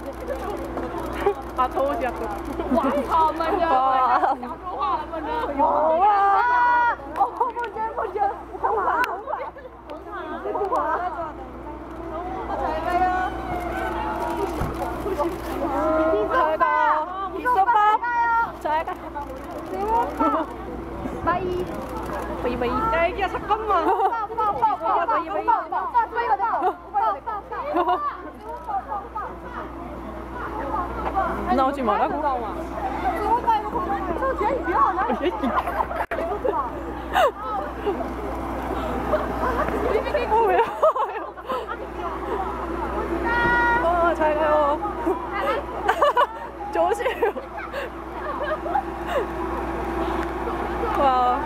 啊，头像都。哇，好闷呀！讲说话了闷呀！ 有啊！哦，不行不行，红法红法红法，잘 가요. 잘 가. 있어봐. 잘 가. 바이. 바이 바이. 야 애기야 잠깐만. 오빠 바이 바이. 나오지 말라고. 저 뒤에 미안하나? 왜? 잘 가요. 조심. 와.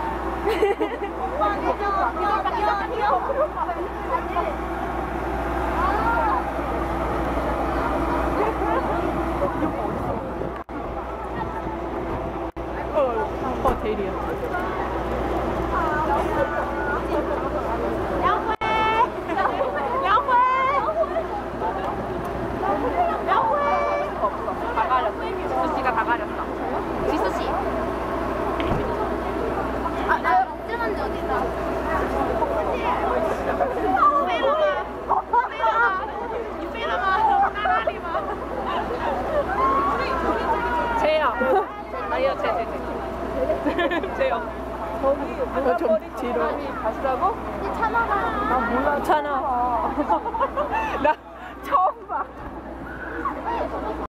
호텔이야. 다 가렸어. 지수씨가 다 가렸어. 지수씨. 아, 나 찜한지 어디 있어? 쟤야. 아니요, 쟤. 쟤요. 저기 좀 뒤로. 가시라고? 이 차나가. 나 몰라. 차나. 나 처음 봐.